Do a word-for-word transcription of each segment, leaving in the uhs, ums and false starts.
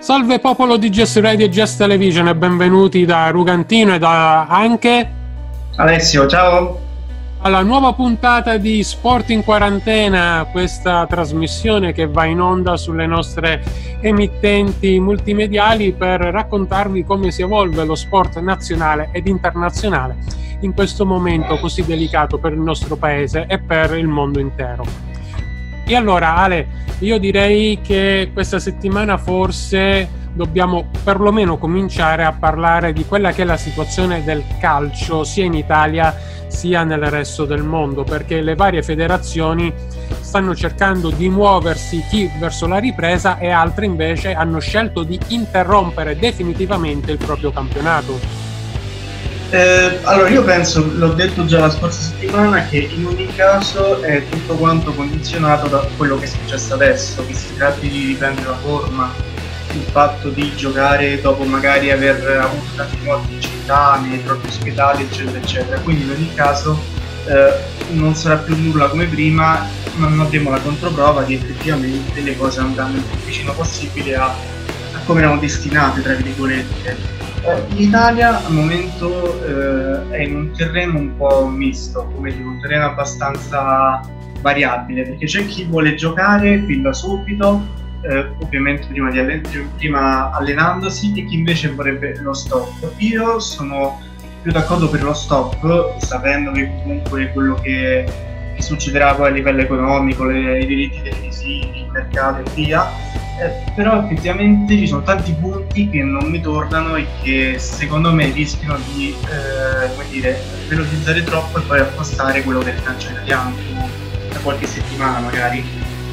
Salve popolo di Just Radio e Just Television e benvenuti da Rugantino e da anche Alessio, ciao! Alla nuova puntata di Sport in Quarantena, questa trasmissione che va in onda sulle nostre emittenti multimediali per raccontarvi come si evolve lo sport nazionale ed internazionale in questo momento così delicato per il nostro paese e per il mondo intero. E allora Ale, io direi che questa settimana forse dobbiamo perlomeno cominciare a parlare di quella che è la situazione del calcio sia in Italia sia nel resto del mondo, perché le varie federazioni stanno cercando di muoversi, chi verso la ripresa e altre invece hanno scelto di interrompere definitivamente il proprio campionato. Eh, allora io penso, l'ho detto già la scorsa settimana, che in ogni caso è tutto quanto condizionato da quello che è successo adesso, che si tratti di riprendere la forma, il fatto di giocare dopo magari aver avuto tanti morti in città, nei propri ospedali, eccetera, eccetera. Quindi in ogni caso eh, non sarà più nulla come prima, ma non abbiamo la controprova che effettivamente le cose andranno il più vicino possibile a, a come erano destinate, tra virgolette. L'Italia al momento eh, è in un terreno un po' misto, come dire, un terreno abbastanza variabile, perché c'è chi vuole giocare fin da subito, eh, ovviamente prima, di allen- prima allenandosi, e chi invece vorrebbe lo stop. Io sono più d'accordo per lo stop, sapendo che comunque quello che, che succederà poi a livello economico, le, i diritti televisivi, il mercato e via. Eh, però effettivamente ci sono tanti punti che non mi tornano e che secondo me rischiano di eh, come dire, velocizzare troppo e poi appostare quello del calcio italiano da qualche settimana magari.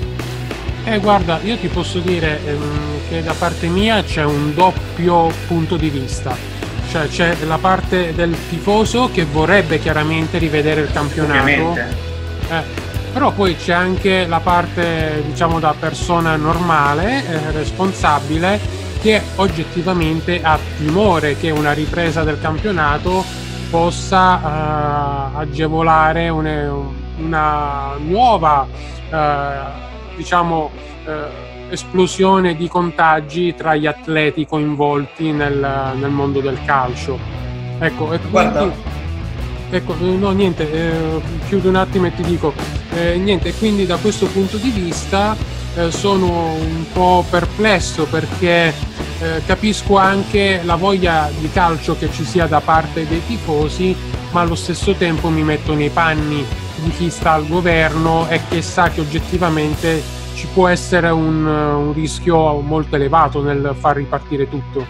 Eh guarda, io ti posso dire ehm, che da parte mia c'è un doppio punto di vista, cioè c'è la parte del tifoso che vorrebbe chiaramente rivedere il campionato. Ovviamente. Eh, Però poi c'è anche la parte, diciamo, da persona normale, eh, responsabile, che oggettivamente ha timore che una ripresa del campionato possa eh, agevolare una, una nuova, eh, diciamo, eh, esplosione di contagi tra gli atleti coinvolti nel, nel mondo del calcio. Ecco, e quindi, Guarda. ecco, no, niente, eh, chiudo un attimo e ti dico. Eh, niente, quindi da questo punto di vista eh, sono un po' perplesso perché eh, capisco anche la voglia di calcio che ci sia da parte dei tifosi, ma allo stesso tempo mi metto nei panni di chi sta al governo e che sa che oggettivamente ci può essere un, un rischio molto elevato nel far ripartire tutto.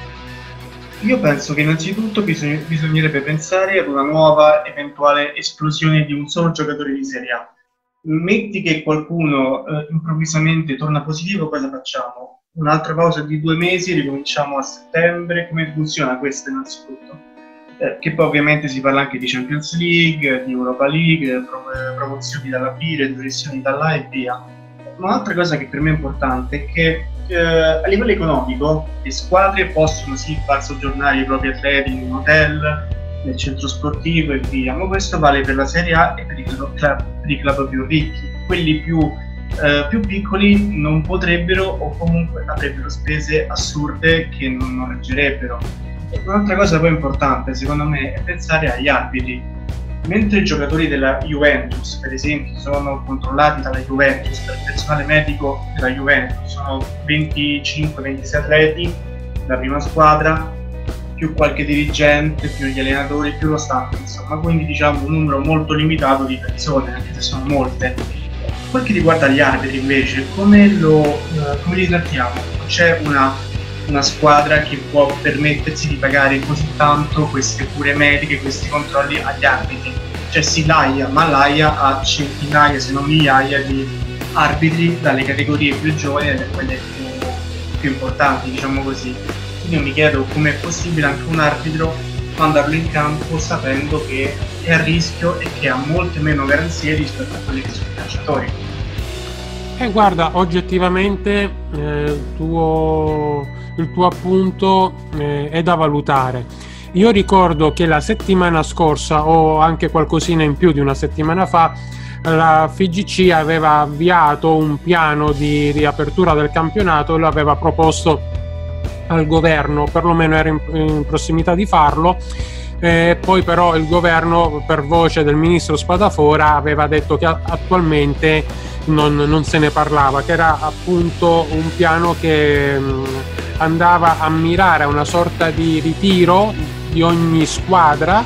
Io penso che innanzitutto bisogn- bisognerebbe pensare ad una nuova eventuale esplosione di un solo giocatore di Serie A. Metti che qualcuno eh, improvvisamente torna positivo, cosa facciamo? Un'altra pausa di due mesi, ricominciamo a settembre? Come funziona questo innanzitutto? Eh, che poi ovviamente si parla anche di Champions League, di Europa League, pro- promozioni dalla B, retrocessioni dalla e via. Ma un'altra cosa che per me è importante è che eh, a livello economico le squadre possono sì far soggiornare i propri atleti in un hotel, nel centro sportivo e via, ma questo vale per la Serie A e per i club, per i club più ricchi. Quelli più, eh, più piccoli non potrebbero, o comunque avrebbero spese assurde che non, non reggerebbero. Un'altra cosa poi importante secondo me è pensare agli arbitri. Mentre i giocatori della Juventus, per esempio, sono controllati dalla Juventus, dal personale medico della Juventus, sono venticinque ventisei atleti, la prima squadra, più qualche dirigente, più gli allenatori, più lo staff, insomma, quindi diciamo un numero molto limitato di persone, anche se sono molte. Quel che riguarda gli arbitri invece, come, lo, eh, come li trattiamo? C'è una, una squadra che può permettersi di pagare così tanto queste cure mediche, questi controlli agli arbitri. Cioè sì, l'AIA, ma l'AIA ha centinaia se non migliaia di arbitri dalle categorie più giovani e quelle più, più importanti, diciamo così. Io mi chiedo com'è possibile anche un arbitro mandarlo in campo sapendo che è a rischio e che ha molte meno garanzie rispetto a quelli che sono i calciatori. E eh, guarda, oggettivamente eh, il, tuo, il tuo appunto eh, è da valutare. Io ricordo che la settimana scorsa, o anche qualcosina in più di una settimana fa, la F I G C aveva avviato un piano di riapertura del campionato e lo aveva proposto al governo, perlomeno era in, in prossimità di farlo. Eh, poi però il governo, per voce del ministro Spadafora, aveva detto che attualmente non, non se ne parlava, che era appunto un piano che mh, andava a mirare a una sorta di ritiro di ogni squadra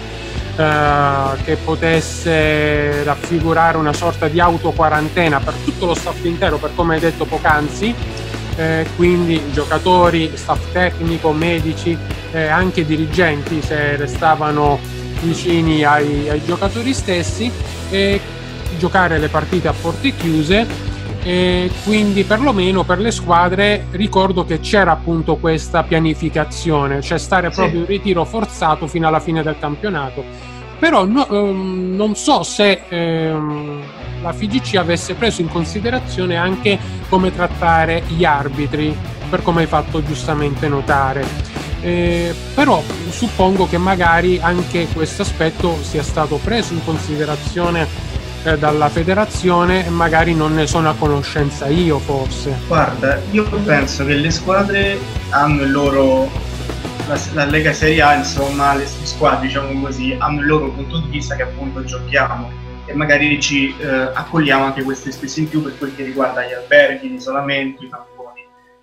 eh, che potesse raffigurare una sorta di autoquarantena per tutto lo staff intero, per come hai detto poc'anzi, eh, quindi giocatori, staff tecnico, medici, eh, anche dirigenti se restavano vicini ai, ai giocatori stessi, e giocare le partite a porte chiuse. E quindi perlomeno per le squadre ricordo che c'era appunto questa pianificazione, cioè stare proprio sì. in ritiro forzato fino alla fine del campionato. Però no, ehm, non so se ehm, la F I G C avesse preso in considerazione anche come trattare gli arbitri, per come hai fatto giustamente notare. Eh, però suppongo che magari anche questo aspetto sia stato preso in considerazione dalla federazione, e magari non ne sono a conoscenza io, forse. Guarda, io penso che le squadre hanno il loro, la, la Lega Serie A, insomma, le squadre, diciamo così, hanno il loro punto di vista, che appunto giochiamo, e magari ci eh, accogliamo anche queste spese in più per quel che riguarda gli alberghi, l'isolamento, i tamponi.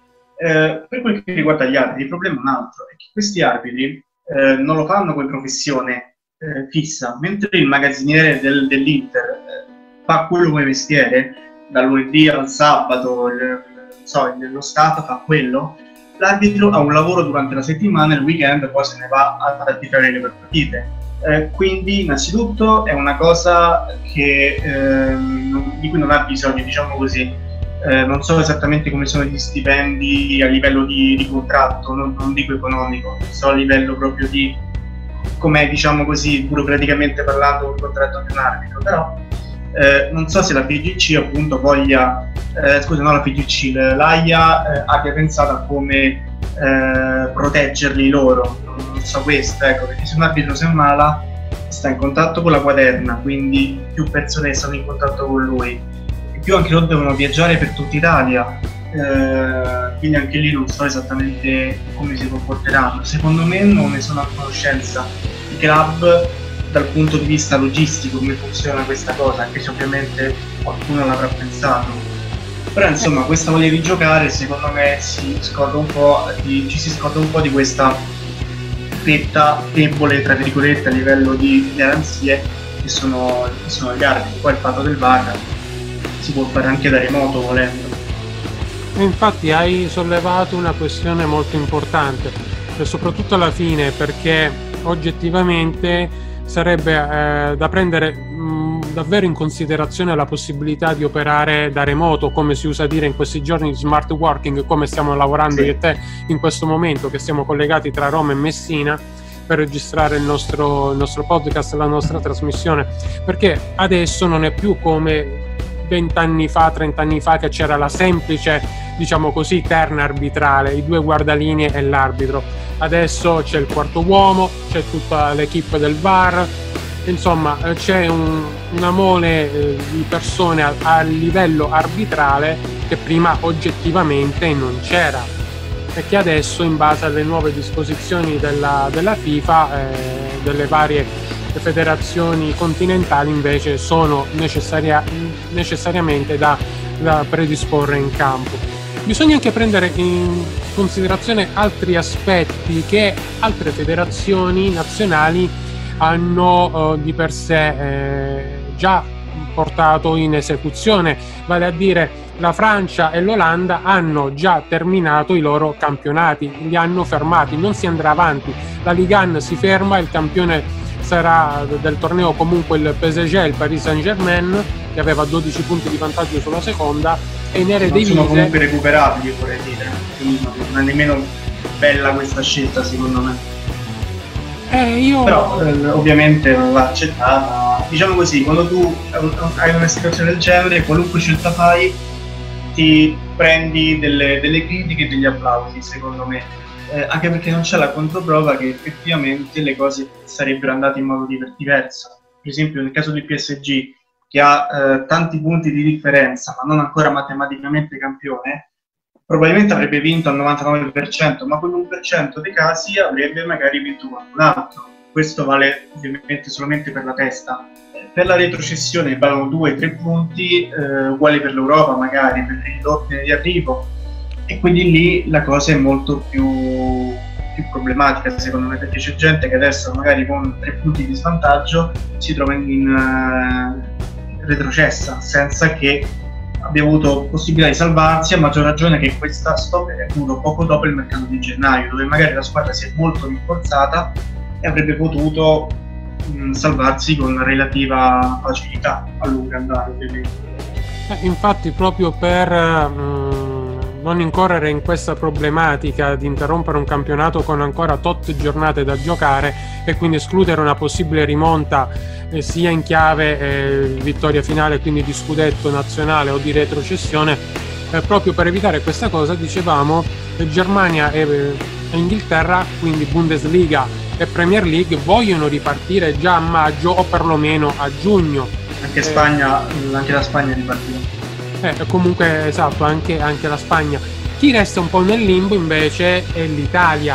Eh, per quel che riguarda gli arbitri, il problema è un altro, è che questi arbitri eh, non lo fanno come professione Eh, fissa, mentre il magazziniere del, dell'Inter eh, fa quello come mestiere, dal lunedì al sabato, il, so, lo Stato fa quello, l'arbitro ha un lavoro durante la settimana, il weekend poi se ne va ad arbitrare le partite. Eh, quindi innanzitutto è una cosa che, eh, di cui non ha bisogno, diciamo così. Eh, non so esattamente come sono gli stipendi a livello di, di contratto, non, non dico economico, so a livello proprio di come, diciamo così, burocraticamente parlando, un contratto di un arbitro, però eh, non so se la F I G C appunto voglia, eh, scusa, non la F I G C, l'A I A eh, abbia pensato a come eh, proteggerli loro, non so questo, ecco, perché se un arbitro si ammala sta in contatto con la quaterna, quindi più persone stanno in contatto con lui, e più anche loro devono viaggiare per tutta Italia. Eh, quindi anche lì non so esattamente come si comporteranno. Secondo me non ne sono a conoscenza i club dal punto di vista logistico, come funziona questa cosa, anche se ovviamente qualcuno l'avrà pensato. Però insomma questa voglia di giocare secondo me si scorda un po' di, ci si scorda un po' di questa fetta debole tra virgolette a livello di garanzie che sono, che sono gli arbitri. Poi il fatto del V A R si può fare anche da remoto volendo. E infatti hai sollevato una questione molto importante, e soprattutto alla fine, perché oggettivamente sarebbe eh, da prendere mh, davvero in considerazione la possibilità di operare da remoto, come si usa dire in questi giorni, di smart working, come stiamo lavorando sì. io e te in questo momento, che siamo collegati tra Roma e Messina per registrare il nostro, il nostro podcast, la nostra trasmissione, perché adesso non è più come vent'anni fa, trent'anni fa, che c'era la semplice, diciamo così, terna arbitrale, i due guardalinee e l'arbitro. Adesso c'è il quarto uomo, c'è tutta l'equipe del V A R, insomma c'è un, una mole eh, di persone a, a livello arbitrale che prima oggettivamente non c'era, e che adesso, in base alle nuove disposizioni della, della FIFA, eh, delle varie federazioni continentali, invece sono necessaria, necessariamente da, da predisporre in campo. Bisogna anche prendere in considerazione altri aspetti che altre federazioni nazionali hanno eh, di per sé eh, già portato in esecuzione, vale a dire la Francia e l'Olanda hanno già terminato i loro campionati, li hanno fermati, non si andrà avanti, la Ligue uno si ferma, il campione sarà del torneo comunque il P S G, il Paris Saint-Germain, che aveva dodici punti di vantaggio sulla seconda, e in Eredivisie sono comunque recuperabili, vorrei dire, quindi non è nemmeno bella questa scelta secondo me. Eh, io... Però eh, ovviamente non va accettata, diciamo così, quando tu hai una situazione del genere, qualunque scelta fai ti prendi delle, delle critiche e degli applausi, secondo me. Eh, anche perché non c'è la controprova che effettivamente le cose sarebbero andate in modo diverso. Per esempio nel caso del P S G, che ha eh, tanti punti di differenza ma non ancora matematicamente campione, probabilmente avrebbe vinto al novantanove per cento, ma quell'uno per cento dei casi avrebbe magari vinto qualcun altro. Questo vale ovviamente solamente per la testa. Per la retrocessione valgono due tre punti, eh, uguali per l'Europa, magari per l'ordine di arrivo, e quindi lì la cosa è molto più, più problematica secondo me, perché c'è gente che adesso magari con tre punti di svantaggio si trova in, in uh, retrocessa senza che abbia avuto possibilità di salvarsi, a maggior ragione che questa stop è venuto poco dopo il mercato di gennaio, dove magari la squadra si è molto rinforzata e avrebbe potuto mh, salvarsi con relativa facilità a lungo andare, ovviamente. Eh, infatti proprio per mh, non incorrere in questa problematica di interrompere un campionato con ancora tot giornate da giocare e quindi escludere una possibile rimonta eh, sia in chiave eh, vittoria finale, quindi di scudetto nazionale o di retrocessione, eh, proprio per evitare questa cosa dicevamo eh, Germania e eh, Inghilterra, quindi Bundesliga e Premier League, vogliono ripartire già a maggio o perlomeno a giugno. Anche Spagna, eh, anche la Spagna è ripartita. Eh, comunque esatto, anche, anche la Spagna. Chi resta un po' nel limbo invece è l'Italia,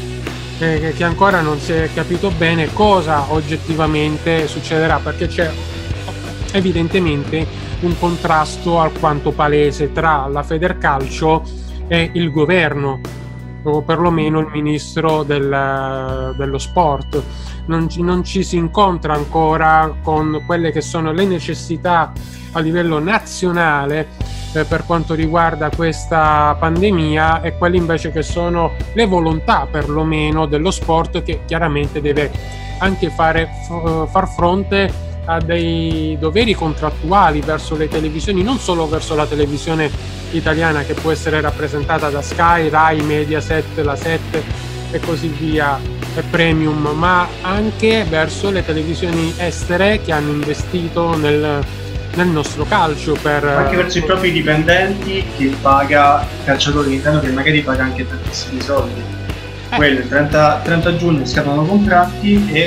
eh, che ancora non si è capito bene cosa oggettivamente succederà, perché c'è evidentemente un contrasto alquanto palese tra la Federcalcio e il governo, o perlomeno il ministro del, dello sport. Non ci, non ci si incontra ancora con quelle che sono le necessità a livello nazionale eh, per quanto riguarda questa pandemia, e quelle invece che sono le volontà perlomeno dello sport, che chiaramente deve anche fare, f- far fronte a dei doveri contrattuali verso le televisioni, non solo verso la televisione italiana, che può essere rappresentata da Sky, Rai, Mediaset, La sette e così via, e Premium, ma anche verso le televisioni estere che hanno investito nel, nel nostro calcio, per anche verso i propri dipendenti, che paga il calciatore intendo, che magari paga anche tantissimi soldi. Eh. Quello il trenta, trenta giugno scadono contratti e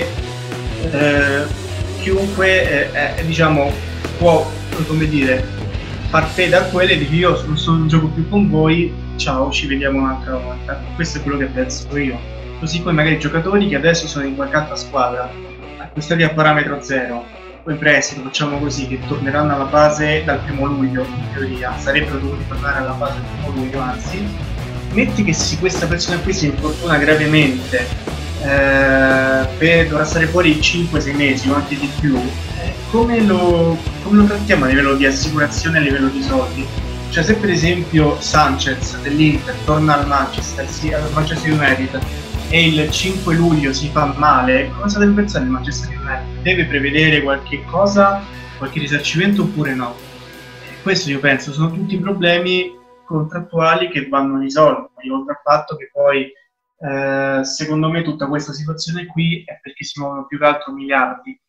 eh, chiunque eh, eh, diciamo può, come dire, far fede a quelle e dire io non, sono, non gioco più con voi, ciao, ci vediamo un'altra volta. Questo è quello che penso io. Così come magari i giocatori che adesso sono in qualche altra squadra, acquistati a parametro zero o in prestito, facciamo così, che torneranno alla base dal primo luglio, in teoria sarebbero dovuti tornare alla base dal primo luglio, anzi, metti che se questa persona qui si infortuna gravemente, eh, per, dovrà stare fuori cinque sei mesi o anche di più, eh, come, lo, come lo trattiamo a livello di assicurazione, a livello di soldi? Cioè, se per esempio Sanchez dell'Inter torna al Manchester, sì, al Manchester United, e il cinque luglio si fa male, cosa deve pensare il Manchester United? Deve prevedere qualche cosa, qualche risarcimento oppure no? Questo io penso sono tutti problemi contrattuali che vanno risolti, oltre al fatto che poi eh, secondo me tutta questa situazione qui è perché si muovono più che altro miliardi,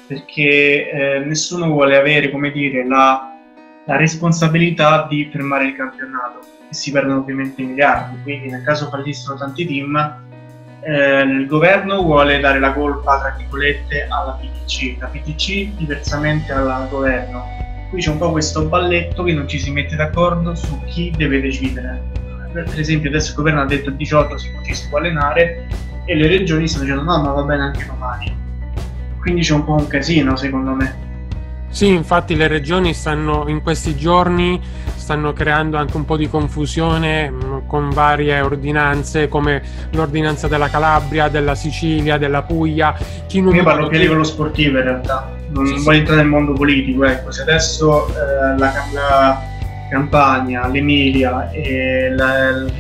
perché eh, nessuno vuole avere, come dire, la, la responsabilità di fermare il campionato, e si perdono ovviamente miliardi, quindi nel caso fallissero tanti team, Eh, il governo vuole dare la colpa, tra virgolette, alla P T C, la P T C diversamente al governo. Qui c'è un po' questo balletto che non ci si mette d'accordo su chi deve decidere. Per esempio adesso il governo ha detto il diciotto si, si può allenare e le regioni stanno dicendo no, ma va bene anche domani. Quindi c'è un po' un casino secondo me. Sì, infatti le regioni stanno in questi giorni stanno creando anche un po' di confusione mh, con varie ordinanze, come l'ordinanza della Calabria, della Sicilia, della Puglia. Chi non Io parlo più a livello sportivo in realtà, non sì, voglio sì. entrare nel mondo politico, ecco, se adesso eh, la, la Campania, l'Emilia e la, il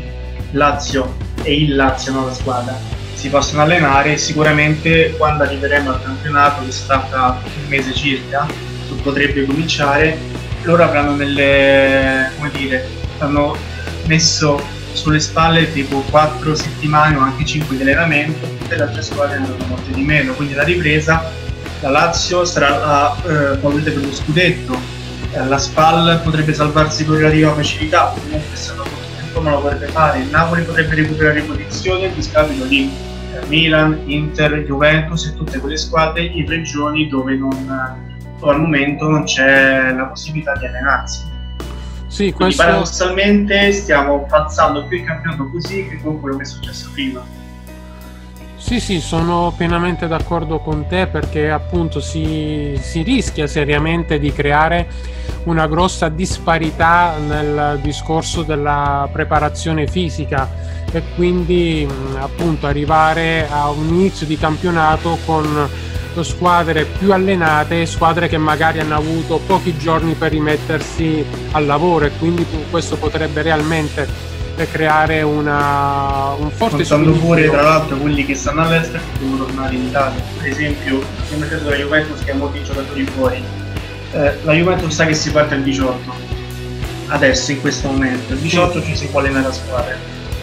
Lazio e il Lazio, no, la squadra, si possono allenare, sicuramente quando arriveremo al campionato, che sta tra un mese circa, potrebbe cominciare, loro avranno delle, come dire, hanno messo sulle spalle tipo quattro settimane o anche cinque di allenamento, tutte le altre squadre ne hanno molte di meno, quindi la ripresa, la Lazio sarà la eh, favorita per lo scudetto, eh, la Spal potrebbe salvarsi con relativa facilità, comunque se non come lo potrebbe fare, il Napoli potrebbe recuperare posizione a discapito di eh, Milan, Inter, Juventus e tutte quelle squadre in regioni dove non al momento non c'è la possibilità di allenarsi. Sì, Quindi questo... paradossalmente stiamo falsando più il campionato così che con quello che è successo prima. Sì, sì, sono pienamente d'accordo con te, perché appunto si, si rischia seriamente di creare una grossa disparità nel discorso della preparazione fisica e quindi appunto arrivare a un inizio di campionato con squadre più allenate, squadre che magari hanno avuto pochi giorni per rimettersi al lavoro, e quindi questo potrebbe realmente creare una, un forte contando pure tra l'altro quelli che stanno all'estero e devono tornare in Italia. Per esempio nel mercato della Juventus, che ha molti giocatori fuori, eh, la Juventus sa che si parte il diciotto adesso, in questo momento il diciotto ci si può allenare a squadre,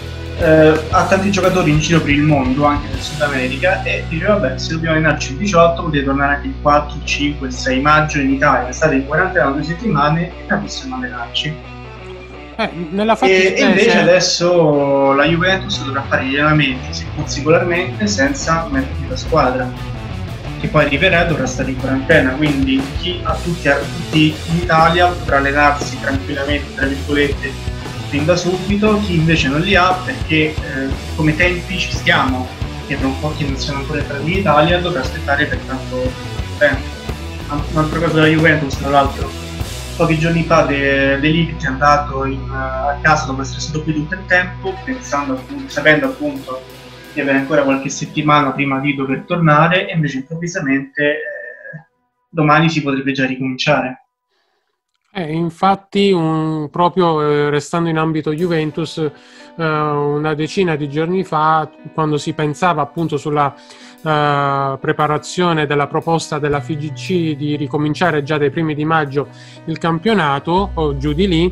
eh, ha tanti giocatori in giro per il mondo, anche nel Sud America, e dice vabbè, se dobbiamo allenarci il diciotto potete tornare anche il quattro, il cinque, il sei maggio in Italia, state in quarantena due settimane e da possiamo allenarci. Eh, nella e, e invece c'è... adesso la Juventus dovrà fare gli allenamenti seppur singolarmente senza metterli la squadra, che poi arriverà e dovrà stare in quarantena, quindi chi a tutti, a tutti in Italia dovrà allenarsi tranquillamente tra virgolette fin da subito, chi invece non li ha perché eh, come tempi ci stiamo, che per un po' chi non siamo ancora entrati in Italia dovrà aspettare per tanto tempo. Un altro caso della Juventus, tra l'altro, pochi giorni fa De, De Ligt è andato in, a casa dopo essere stato qui tutto il tempo, pensando appunto, sapendo appunto di avere ancora qualche settimana prima di dover tornare, e invece improvvisamente eh, domani si potrebbe già ricominciare. Eh, infatti, un, proprio eh, restando in ambito Juventus, eh, una decina di giorni fa, quando si pensava appunto sulla Uh, preparazione della proposta della F I G C di ricominciare già dai primi di maggio il campionato o giù di lì,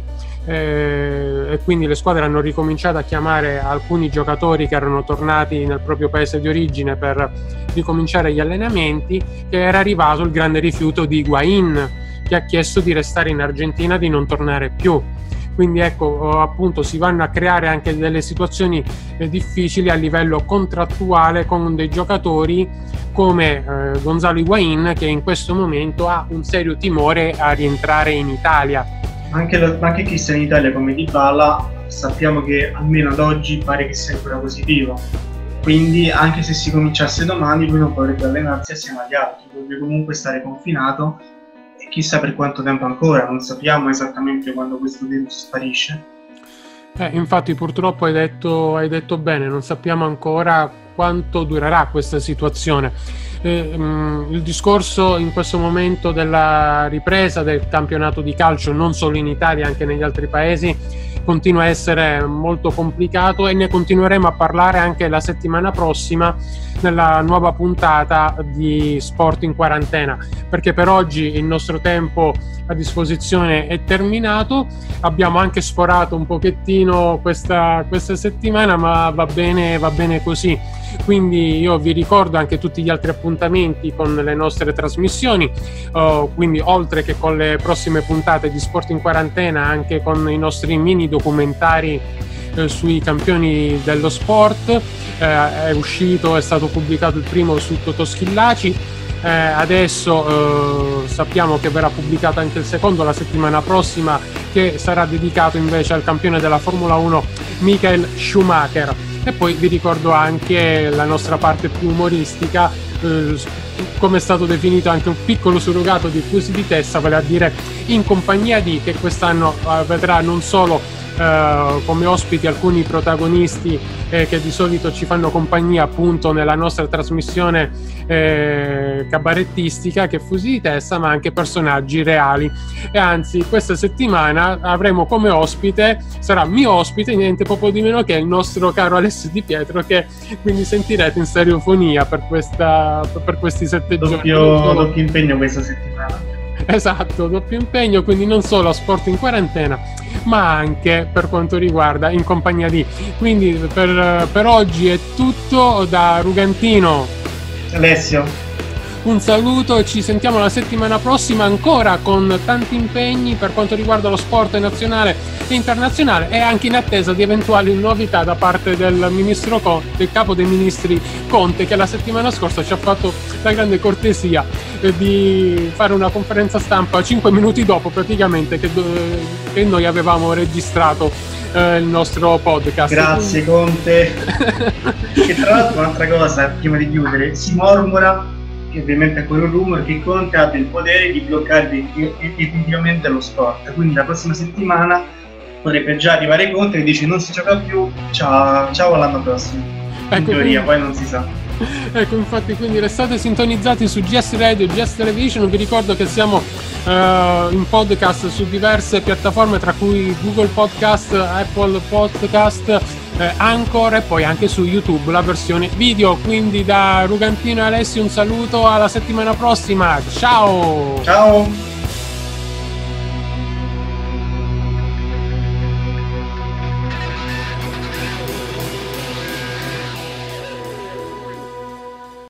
eh, e quindi le squadre hanno ricominciato a chiamare alcuni giocatori che erano tornati nel proprio paese di origine per ricominciare gli allenamenti, che era arrivato il grande rifiuto di Higuaín, che ha chiesto di restare in Argentina, di non tornare più. Quindi ecco, appunto, si vanno a creare anche delle situazioni eh, difficili a livello contrattuale con dei giocatori come eh, Gonzalo Higuaín, che in questo momento ha un serio timore a rientrare in Italia. Anche, lo, anche chi sta in Italia come Dybala sappiamo che almeno ad oggi pare che sia ancora positivo, quindi anche se si cominciasse domani lui non potrebbe allenarsi assieme agli altri, dovrebbe comunque stare confinato. Chissà per quanto tempo ancora, non sappiamo esattamente quando questo virus sparisce. Eh, infatti purtroppo hai detto, hai detto bene, non sappiamo ancora quanto durerà questa situazione. Eh, mh, il discorso in questo momento della ripresa del campionato di calcio, non solo in Italia, anche negli altri paesi, continua a essere molto complicato, e ne continueremo a parlare anche la settimana prossima nella nuova puntata di Sport in Quarantena, perché per oggi il nostro tempo a disposizione è terminato. Abbiamo anche sforato un pochettino questa, questa settimana, ma va bene, va bene così. Quindi io vi ricordo anche tutti gli altri appuntamenti con le nostre trasmissioni, uh, quindi oltre che con le prossime puntate di Sport in Quarantena, anche con i nostri mini documentari eh, sui campioni dello sport. Eh, è uscito, è stato pubblicato il primo su Totò Schillaci. Eh, adesso eh, sappiamo che verrà pubblicato anche il secondo la settimana prossima, che sarà dedicato invece al campione della Formula uno Michael Schumacher. E poi vi ricordo anche la nostra parte più umoristica, eh, come è stato definito anche un piccolo surrogato di Fusi di Testa, vale a dire In compagnia di, che quest'anno eh, vedrà non solo Uh, come ospiti alcuni protagonisti eh, che di solito ci fanno compagnia appunto nella nostra trasmissione eh, cabarettistica, che è Fusi di Testa, ma anche personaggi reali. E anzi, questa settimana avremo come ospite, sarà mio ospite, niente poco di meno che il nostro caro Alessio Di Pietro, che quindi sentirete in stereofonia per, questa, per questi sette doppio, giorni. Doppio impegno questa settimana. Esatto, doppio impegno, quindi non solo a Sport in Quarantena, ma anche per quanto riguarda In compagnia di. Quindi per, per oggi è tutto da Rugantino, Alessio, un saluto e ci sentiamo la settimana prossima ancora con tanti impegni per quanto riguarda lo sport nazionale e internazionale, e anche in attesa di eventuali novità da parte del ministro Conte, del capo dei ministri Conte, che la settimana scorsa ci ha fatto la grande cortesia di fare una conferenza stampa cinque minuti dopo praticamente che, che noi avevamo registrato eh, il nostro podcast. Grazie Conte. E tra l'altro un'altra cosa prima di chiudere, si mormora, che ovviamente è quello rumore, che Conte abbia il potere di bloccare definitivamente lo sport, quindi la prossima settimana potrebbe già arrivare Conte e dice non si gioca più, ciao, ciao all'anno prossimo. In ecco, teoria, quindi... poi non si sa. Ecco, infatti, quindi restate sintonizzati su G S Radio, G S Television. Vi ricordo che siamo uh, in podcast su diverse piattaforme, tra cui Google Podcast, Apple Podcast, eh, Anchor, e poi anche su YouTube la versione video. Quindi da Rugantino e Alessio un saluto, alla settimana prossima, ciao! Ciao!